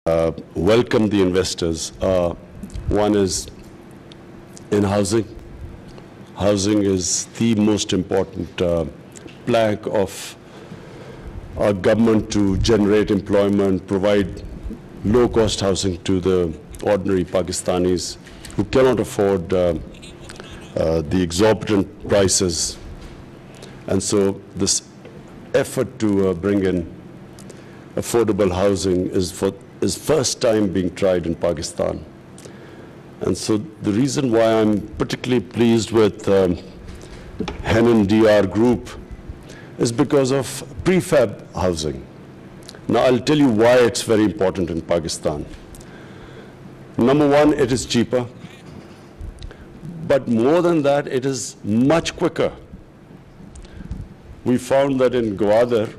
welcome the investors. One is in housing. Housing is the most important plank of our government to generate employment, provide low-cost housing to the ordinary Pakistanis who cannot afford the exorbitant prices. And so this effort to bring in affordable housing is first time being tried in Pakistan. And so the reason why I'm particularly pleased with Henan DR Group is because of prefab housing. Now I'll tell you why it's very important in Pakistan. Number one, it is cheaper. But more than that, it is much quicker. We found that in Gwadar,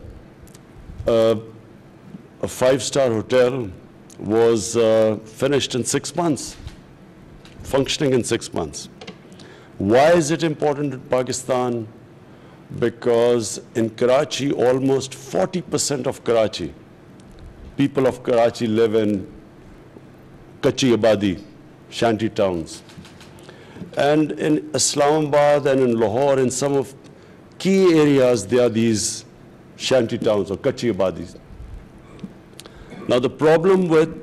a five-star hotel was finished in 6 months, functioning in 6 months. Why is it important in Pakistan? Because in Karachi, almost 40% of Karachi, people of Karachi live in Kachi Abadi, shanty towns. And in Islamabad and in Lahore, in some of key areas, there are these shanty towns or Kachi Abadis. Now the problem with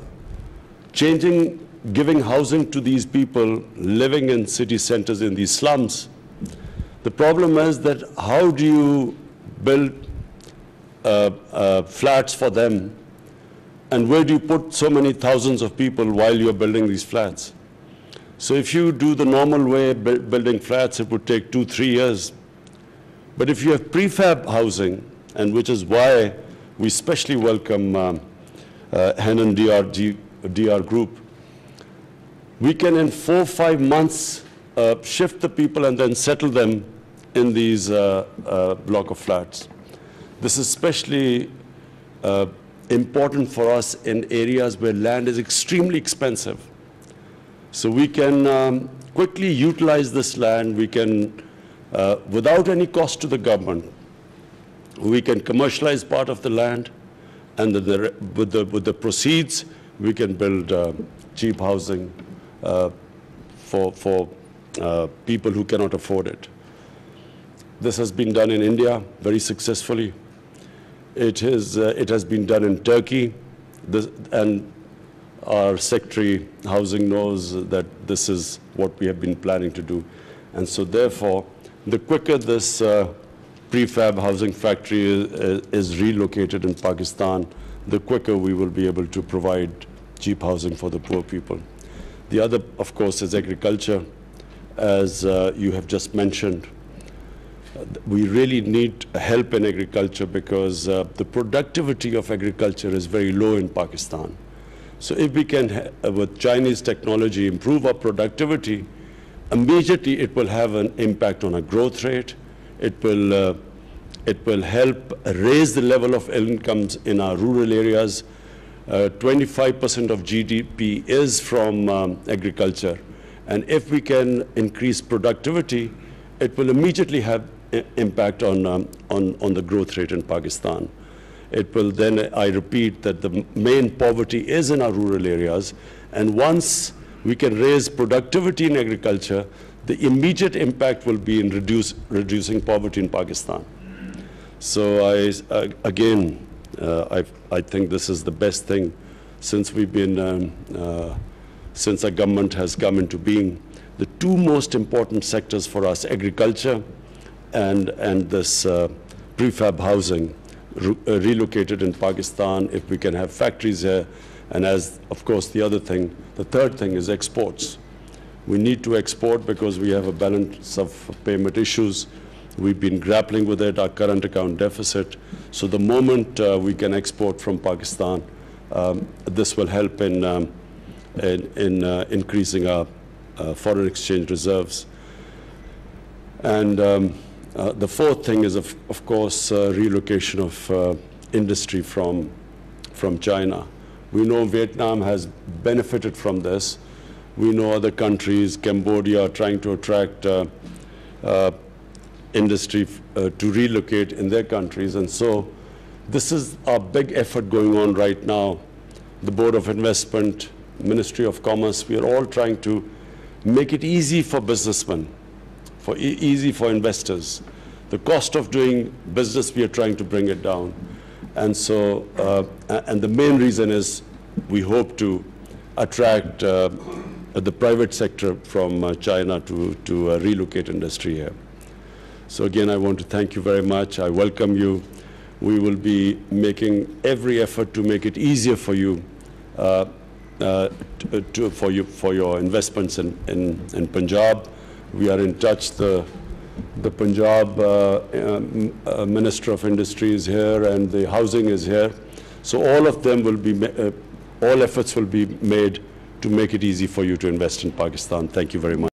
giving housing to these people living in city centers in these slums, the problem is that how do you build flats for them, and where do you put so many thousands of people while you're building these flats? So if you do the normal way, building flats, it would take 2-3 years. But if you have prefab housing, and which is why we especially welcome Henan DR Group, we can in 4-5 months shift the people and then settle them in these block of flats. This is especially important for us in areas where land is extremely expensive. So we can quickly utilize this land. We can, without any cost to the government, we can commercialize part of the land, and with the proceeds, we can build cheap housing for people who cannot afford it. This has been done in India very successfully. It has been done in Turkey, and our Secretary Housing knows that this is what we have been planning to do. And so therefore, the quicker this prefab housing factory is relocated in Pakistan, the quicker we will be able to provide cheap housing for the poor people. The other, of course, is agriculture. As you have just mentioned, we really need help in agriculture because the productivity of agriculture is very low in Pakistan. So if we can, with Chinese technology, improve our productivity, immediately it will have an impact on our growth rate. It will help raise the level of incomes in our rural areas. 25% of GDP is from agriculture. And if we can increase productivity, it will immediately have impact on the growth rate in Pakistan. It will then, I repeat, that the main poverty is in our rural areas. And once we can raise productivity in agriculture, the immediate impact will be in reducing poverty in Pakistan. So I think this is the best thing since we've been, since our government has come into being. The two most important sectors for us, agriculture and this prefab housing, relocated in Pakistan, if we can have factories here, and as, of course, the third thing is exports. We need to export because we have a balance of payment issues. We've been grappling with it, our current account deficit. So the moment we can export from Pakistan, this will help in increasing our foreign exchange reserves. And the fourth thing is, of course, relocation of industry from China. We know Vietnam has benefited from this. We know other countries, Cambodia, are trying to attract industry to relocate in their countries. And so this is a big effort going on right now the Board of Investment, Ministry of Commerce, we are all trying to make it easy for businessmen, easy for investors. The cost of doing business, we are trying to bring it down. And so, and the main reason is we hope to attract the private sector from China to relocate industry here. So again, I want to thank you very much. I welcome you. We will be making every effort to make it easier for you, for your investments in Punjab. We are in touch. The Punjab Minister of Industry is here, and the housing is here. So all of them will be, all efforts will be made to make it easy for you to invest in Pakistan. Thank you very much.